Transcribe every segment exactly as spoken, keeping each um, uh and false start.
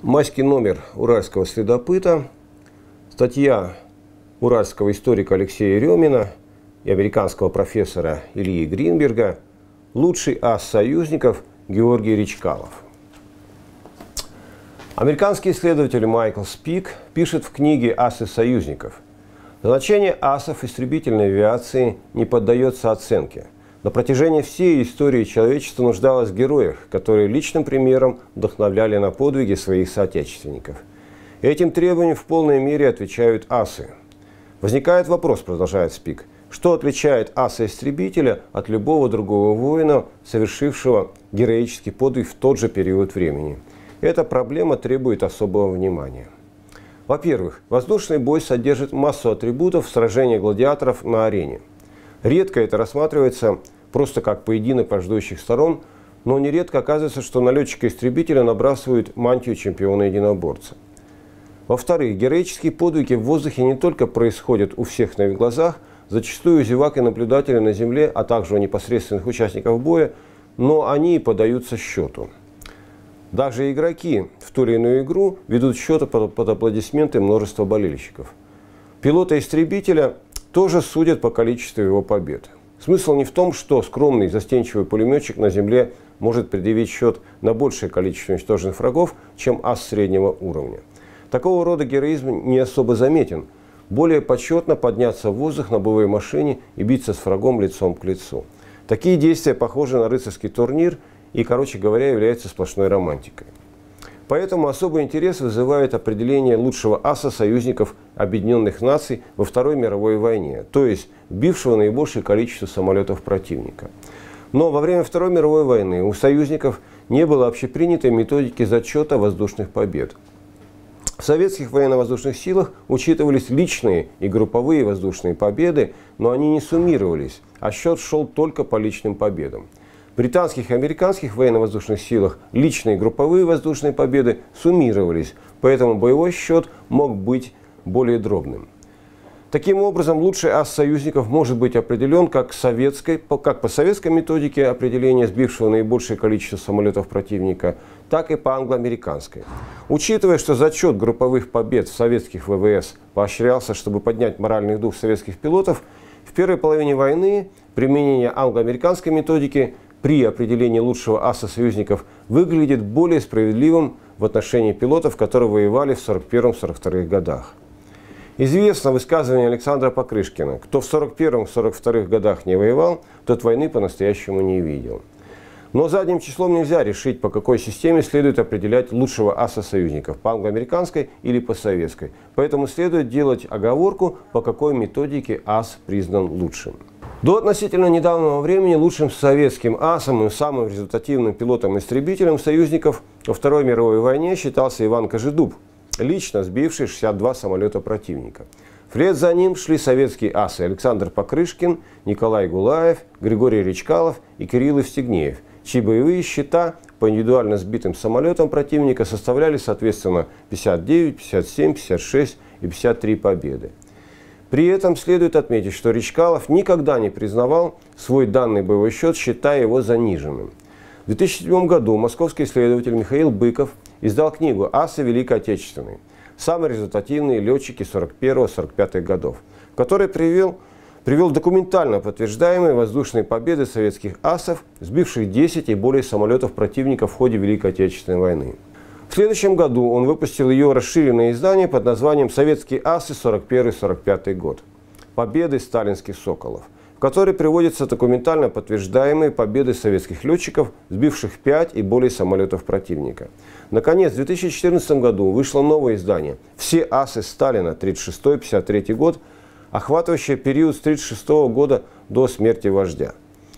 Майский номер «Уральского следопыта», статья уральского историка Алексея Ремина и американского профессора Ильи Гринберга «Лучший ас союзников Георгий Речкалов». Американский исследователь Майкл Спик пишет в книге «Асы союзников». Значение асов истребительной авиации не поддается оценке. На протяжении всей истории человечество нуждалось в героях, которые личным примером вдохновляли на подвиги своих соотечественников. Этим требованиям в полной мере отвечают асы. Возникает вопрос, продолжает Спик, что отличает аса-истребителя от любого другого воина, совершившего героический подвиг в тот же период времени? Эта проблема требует особого внимания. Во-первых, воздушный бой содержит массу атрибутов сражения гладиаторов на арене. Редко это рассматривается просто как поединок враждующих сторон, но нередко оказывается, что на летчика-истребителя набрасывают мантию чемпиона-единоборца. Во-вторых, героические подвиги в воздухе не только происходят у всех на их глазах, зачастую у зевак и наблюдателей на земле, а также у непосредственных участников боя, но они и подаются счету. Даже игроки в ту или иную игру ведут счеты под, под аплодисменты множества болельщиков. Пилота истребителя тоже судят по количеству его побед. Смысл не в том, что скромный застенчивый пулеметчик на земле может предъявить счет на большее количество уничтоженных врагов, чем ас среднего уровня. Такого рода героизм не особо заметен. Более почетно подняться в воздух на боевой машине и биться с врагом лицом к лицу. Такие действия похожи на рыцарский турнир и, короче говоря, являются сплошной романтикой. Поэтому особый интерес вызывает определение лучшего аса союзников Объединенных Наций во Второй мировой войне, то есть бившего наибольшее количество самолетов противника. Но во время Второй мировой войны у союзников не было общепринятой методики зачета воздушных побед. В советских военно-воздушных силах учитывались личные и групповые воздушные победы, но они не суммировались, а счет шел только по личным победам. В британских и американских военно-воздушных силах личные и групповые воздушные победы суммировались, поэтому боевой счет мог быть более дробным. Таким образом, лучший ас союзников может быть определен как, советской, как по советской методике определения сбившего наибольшее количество самолетов противника, так и по англо-американской. Учитывая, что зачет групповых побед в советских вэ вэ эс поощрялся, чтобы поднять моральный дух советских пилотов, в первой половине войны применение англо-американской методики при определении лучшего аса союзников выглядит более справедливым в отношении пилотов, которые воевали в сорок первом — сорок втором годах. Известно высказывание Александра Покрышкина: кто в сорок первом — сорок втором годах не воевал, тот войны по-настоящему не видел. Но задним числом нельзя решить, по какой системе следует определять лучшего аса союзников, по англо-американской или по советской. Поэтому следует делать оговорку, по какой методике ас признан лучшим. До относительно недавнего времени лучшим советским асом и самым результативным пилотом-истребителем союзников во Второй мировой войне считался Иван Кожедуб, лично сбивший шестьдесят два самолета противника. Вслед за ним шли советские асы Александр Покрышкин, Николай Гулаев, Григорий Речкалов и Кирилл Евстигнеев, чьи боевые счета по индивидуально сбитым самолетам противника составляли соответственно пятьдесят девять, пятьдесят семь, пятьдесят шесть и пятьдесят три победы. При этом следует отметить, что Речкалов никогда не признавал свой данный боевой счет, считая его заниженным. В две тысячи седьмом году московский исследователь Михаил Быков издал книгу «Асы Великой Отечественной. Самые результативные летчики сорок первого — сорок пятого годов», в которой привел, привел документально подтверждаемые воздушные победы советских асов, сбивших десять и более самолетов противника в ходе Великой Отечественной войны. В следующем году он выпустил ее расширенное издание под названием «Советские асы сорок первый — сорок пятый год. Победы сталинских соколов», в которой приводятся документально подтверждаемые победы советских летчиков, сбивших пять и более самолетов противника. Наконец, в две тысячи четырнадцатом году вышло новое издание «Все асы Сталина тридцать шестой — пятьдесят третий год», охватывающее период с тридцать шестого года до смерти вождя.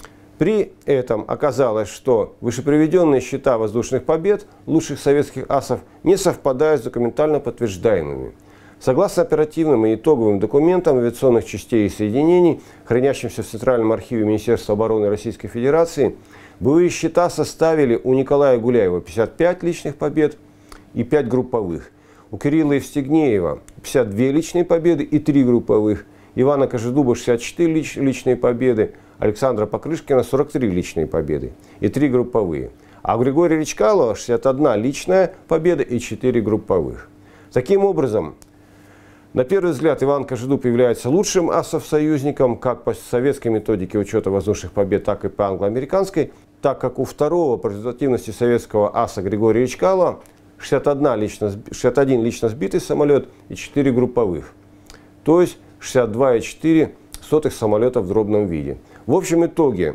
При этом оказалось, что вышеприведенные счета воздушных побед лучших советских асов не совпадают с документально подтверждаемыми. Согласно оперативным и итоговым документам авиационных частей и соединений, хранящимся в Центральном архиве Министерства обороны Российской Федерации, боевые счета составили у Николая Гуляева пятьдесят пять личных побед и пять групповых, у Кирилла Евстигнеева пятьдесят две личные победы и три групповых, Ивана Кожедуба шестьдесят четыре лич, личные победы, Александра Покрышкина сорок три личные победы и три групповые. А у Григория Ричкало шестьдесят одна личная победа и четыре групповых. Таким образом, на первый взгляд Иван Кожедуб является лучшим асов-союзником как по советской методике учета воздушных побед, так и по англо-американской, так как у второго по результативности советского аса Григория Ричкало шестьдесят один лично, шестьдесят один лично сбитый самолет и четыре групповых, то есть шестьдесят два и четыре сотых самолета в дробном виде. В общем итоге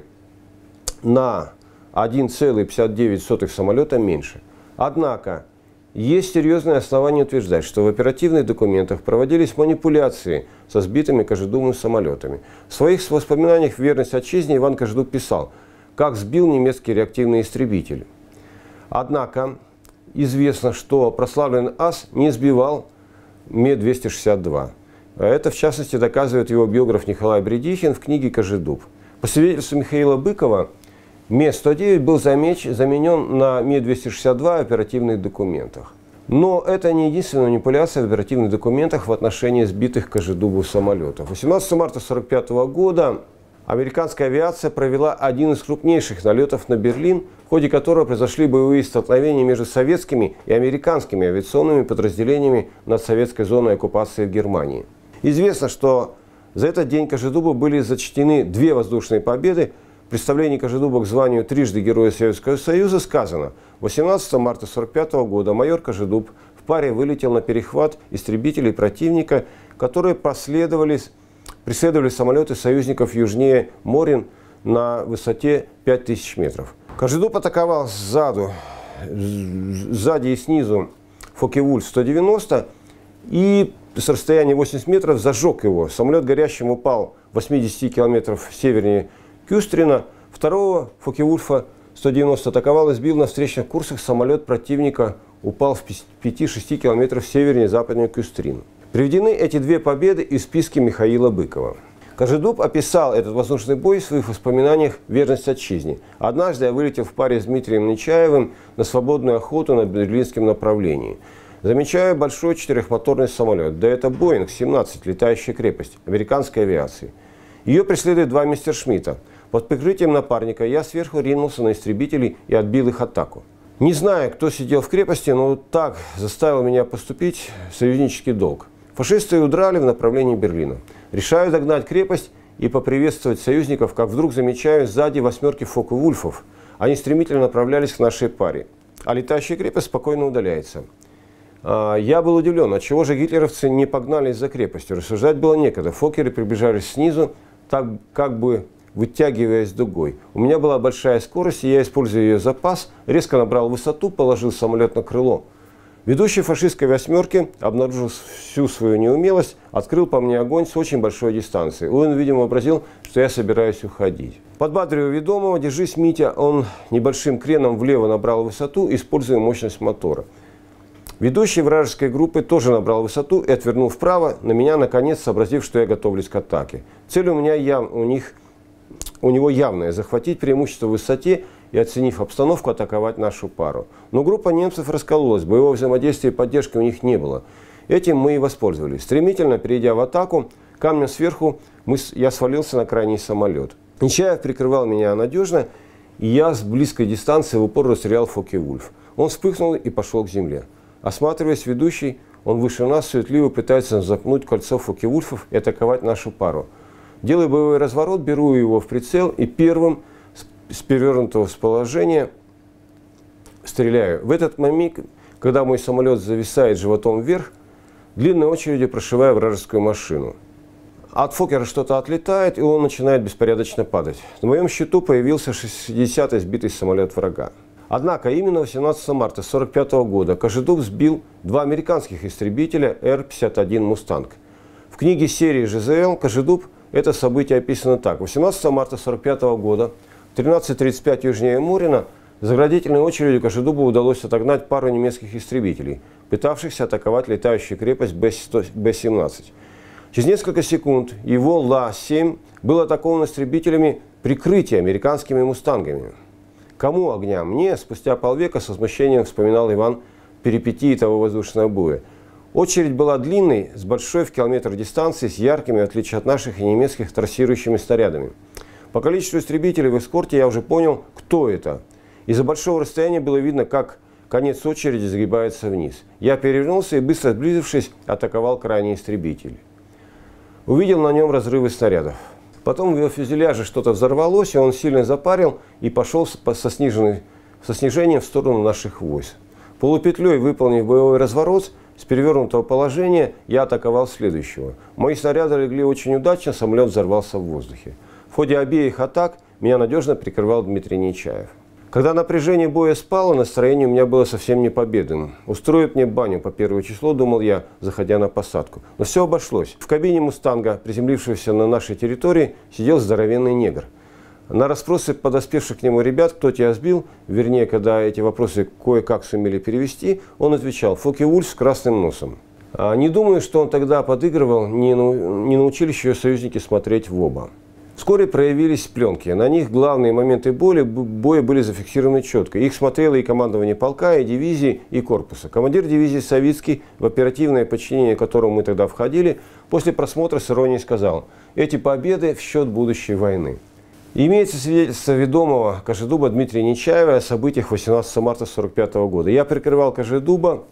на один целых пятьдесят девять сотых самолета меньше. Однако есть серьезные основания утверждать, что в оперативных документах проводились манипуляции со сбитыми Кожедубом самолетами. В своих воспоминаниях «Верность отчизне» Иван Кожедуб писал, как сбил немецкий реактивный истребитель. Однако известно, что прославленный ас не сбивал Ме двести шестьдесят два. Это, в частности, доказывает его биограф Николай Бредихин в книге «Кожедуб». По свидетельству Михаила Быкова, Ме сто девять был заменен на Ме двести шестьдесят два в оперативных документах. Но это не единственная манипуляция в оперативных документах в отношении сбитых Кожедубом самолетов. восемнадцатого марта тысяча девятьсот сорок пятого года американская авиация провела один из крупнейших налетов на Берлин, в ходе которого произошли боевые столкновения между советскими и американскими авиационными подразделениями над советской зоной оккупации в Германии. Известно, что за этот день Кожедубу были зачтены две воздушные победы. В представлении Кожедуба к званию трижды Героя Советского Союза сказано: восемнадцатого марта тысяча девятьсот сорок пятого года майор Кожедуб в паре вылетел на перехват истребителей противника, которые последовали, преследовали самолеты союзников южнее Морин на высоте пять тысяч метров. Кожедуб атаковал сзаду, сзади и снизу Фокке-Вульф сто девяносто и с расстояния восемьдесят метров зажег его. Самолет горящим упал восемьдесят километров севернее Кюстрина. Второго Фокке-Вульфа сто девяносто атаковал и сбил на встречных курсах самолет противника, упал в пяти-шести километрах севернее западнее Кюстрина. Приведены эти две победы из списка Михаила Быкова. Кожедуб описал этот воздушный бой в своих воспоминаниях «Верность отчизне». Однажды я вылетел в паре с Дмитрием Нечаевым на свободную охоту на берлинском направлении. Замечаю большой четырехмоторный самолет. Да это Боинг семнадцать, летающая крепость американской авиации. Ее преследуют два Мессершмитта. Под прикрытием напарника я сверху ринулся на истребителей и отбил их атаку. Не знаю, кто сидел в крепости, но так заставил меня поступить союзнический долг. Фашисты удрали в направлении Берлина. Решаю догнать крепость и поприветствовать союзников, как вдруг замечаю сзади восьмерки Фокке-Вульфов. Они стремительно направлялись к нашей паре, а летающая крепость спокойно удаляется. Я был удивлен, отчего же гитлеровцы не погнались за крепостью. Рассуждать было некогда. Фоккеры приближались снизу, так как бы вытягиваясь дугой. У меня была большая скорость, и я, используя ее запас, резко набрал высоту, положил самолет на крыло. Ведущий фашистской восьмерки, обнаружив всю свою неумелость, открыл по мне огонь с очень большой дистанции. Он, видимо, вообразил, что я собираюсь уходить. Подбадривая ведомого: «Держись, Митя», он небольшим креном влево набрал высоту, используя мощность мотора. Ведущий вражеской группы тоже набрал высоту и отвернул вправо, на меня, наконец, сообразив, что я готовлюсь к атаке. Цель у меня яв... у, них... у него явная – захватить преимущество в высоте и, оценив обстановку, атаковать нашу пару. Но группа немцев раскололась, боевого взаимодействия и поддержки у них не было. Этим мы и воспользовались. Стремительно перейдя в атаку, камнем сверху мы... я свалился на крайний самолет. Нечаев прикрывал меня надежно, и я с близкой дистанции в упор расстрелял Фокке-Вульф. Он вспыхнул и пошел к земле. Осматриваясь, ведущий, он выше нас суетливо пытается запнуть кольцо Фокке-Вульфов и атаковать нашу пару. Делаю боевой разворот, беру его в прицел и первым с перевернутого положения стреляю. В этот момент, когда мой самолет зависает животом вверх, длинной очередью прошиваю вражескую машину. От Фоккера что-то отлетает, и он начинает беспорядочно падать. На моем счету появился шестидесятый сбитый самолет врага. Однако именно восемнадцатого марта тысяча девятьсот сорок пятого года Кожедуб сбил два американских истребителя Эр пятьдесят один «Мустанг». В книге серии «Жэ Зэ Эл» Кожедуб это событие описано так. восемнадцатого марта тысяча девятьсот сорок пятого года в тринадцать тридцать пять южнее Морина заградительной очередью Кожедубу удалось отогнать пару немецких истребителей, пытавшихся атаковать летающую крепость Бэ семнадцать. Через несколько секунд его Ла семь был атакован истребителями прикрытия американскими «Мустангами». Кому огня? Мне, спустя полвека, с возмущением вспоминал Иван перипетии того воздушного боя. Очередь была длинной, с большой в километр дистанции, с яркими, в отличие от наших и немецких, трассирующими снарядами. По количеству истребителей в эскорте я уже понял, кто это. Из-за большого расстояния было видно, как конец очереди сгибается вниз. Я перевернулся и, быстро сблизившись, атаковал крайний истребитель. Увидел на нем разрывы снарядов. Потом в его фюзеляже что-то взорвалось, и он сильно запарил и пошел со, сниженной, со снижением в сторону наших войск. Полупетлей, выполнив боевой разворот, с перевернутого положения я атаковал следующего. Мои снаряды легли очень удачно, самолет взорвался в воздухе. В ходе обеих атак меня надежно прикрывал Дмитрий Нечаев. Когда напряжение боя спало, настроение у меня было совсем не победным. Устроит мне баню по первое число, думал я, заходя на посадку. Но все обошлось. В кабине «Мустанга», приземлившегося на нашей территории, сидел здоровенный негр. На расспросы подоспевших к нему ребят, кто тебя сбил, вернее, когда эти вопросы кое-как сумели перевести, он отвечал: Фокке-Вульф с красным носом. А не думаю, что он тогда подыгрывал, не, нау не научились еще союзники смотреть в оба. Вскоре проявились пленки. На них главные моменты боя, боя были зафиксированы четко. Их смотрело и командование полка, и дивизии, и корпуса. Командир дивизии Савицкий, в оперативное подчинение которому мы тогда входили, после просмотра с иронией сказал: эти победы в счет будущей войны. И имеется свидетельство ведомого Кожедуба Дмитрия Нечаева о событиях восемнадцатого марта сорок пятого года. Я прикрывал Кожедуба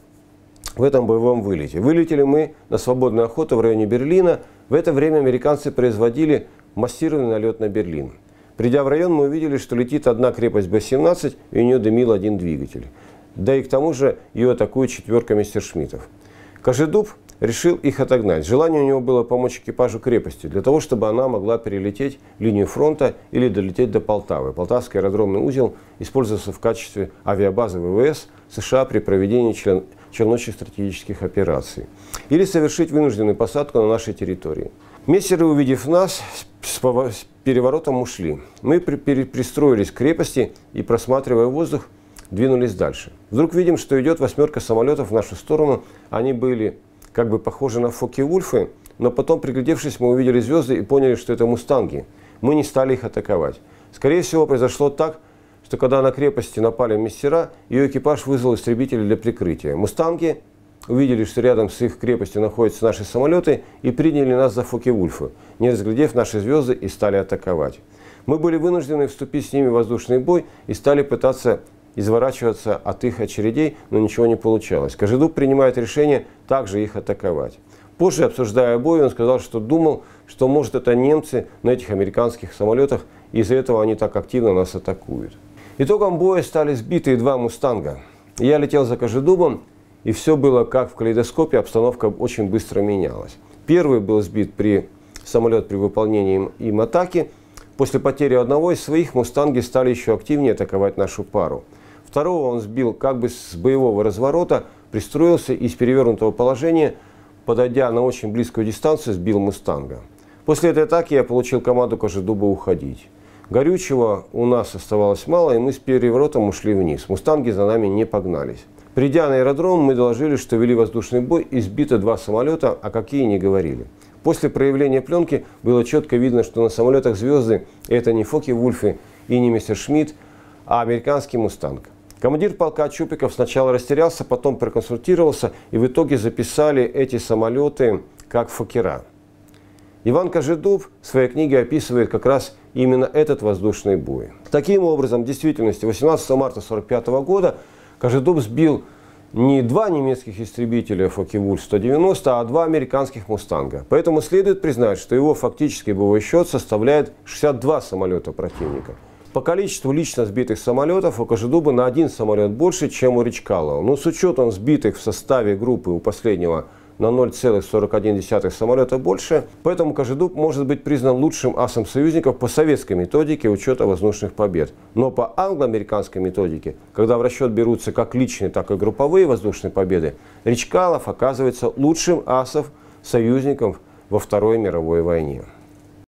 в этом боевом вылете. Вылетели мы на свободную охоту в районе Берлина. В это время американцы производили массированный налет на Берлин. Придя в район, мы увидели, что летит одна крепость Б семнадцать, и у нее дымил один двигатель. Да и к тому же ее атакует четверка мессершмиттов. Кожедуб решил их отогнать. Желание у него было помочь экипажу крепости, для того, чтобы она могла перелететь линию фронта или долететь до Полтавы. Полтавский аэродромный узел использовался в качестве авиабазы В В С США при проведении член... челночных стратегических операций. Или совершить вынужденную посадку на нашей территории. Мессеры, увидев нас, с переворотом ушли. Мы при пристроились к крепости и, просматривая воздух, двинулись дальше. Вдруг видим, что идет восьмерка самолетов в нашу сторону. Они были как бы похожи на Фокке-Вульфы, но потом, приглядевшись, мы увидели звезды и поняли, что это «Мустанги». Мы не стали их атаковать. Скорее всего, произошло так, что когда на крепости напали мессера, ее экипаж вызвал истребители для прикрытия. «Мустанги» увидели, что рядом с их крепостью находятся наши самолеты, и приняли нас за Фокке-Вульфы, не разглядев наши звезды, и стали атаковать. Мы были вынуждены вступить с ними в воздушный бой и стали пытаться изворачиваться от их очередей, но ничего не получалось. Кожедуб принимает решение также их атаковать. Позже, обсуждая бой, он сказал, что думал, что, может, это немцы на этих американских самолетах, и из-за этого они так активно нас атакуют. Итогом боя стали сбитые два «Мустанга». Я летел за Кожедубом, и все было как в калейдоскопе, обстановка очень быстро менялась. Первый был сбит при самолет при выполнении им, им атаки. После потери одного из своих «Мустанги» стали еще активнее атаковать нашу пару. Второго он сбил как бы с боевого разворота, пристроился и с перевернутого положения, подойдя на очень близкую дистанцию, сбил «Мустанга». После этой атаки я получил команду Кожедуба уходить. Горючего у нас оставалось мало, и мы с переворотом ушли вниз. «Мустанги» за нами не погнались. Придя на аэродром, мы доложили, что вели воздушный бой и сбито два самолета, а какие не говорили. После проявления пленки было четко видно, что на самолетах звезды это не Фокке-Вульфы и не Мессершмитт, а американский «Мустанг». Командир полка Чупиков сначала растерялся, потом проконсультировался, и в итоге записали эти самолеты как «Фоккера». Иван Кожедуб в своей книге описывает как раз именно этот воздушный бой. Таким образом, в действительности, восемнадцатого марта сорок пятого года Кожедуб сбил не два немецких истребителя Фокке-Вульф сто девяносто, а два американских «Мустанга». Поэтому следует признать, что его фактический боевой счет составляет шестьдесят два самолета противника. По количеству лично сбитых самолетов у Кожедуба на один самолет больше, чем у Ричкалова. Но с учетом сбитых в составе группы у последнего на ноль целых сорок одна десятая самолета больше, поэтому Кожедуб может быть признан лучшим асом союзников по советской методике учета воздушных побед. Но по англо-американской методике, когда в расчет берутся как личные, так и групповые воздушные победы, Ричкалов оказывается лучшим асом союзников во Второй мировой войне.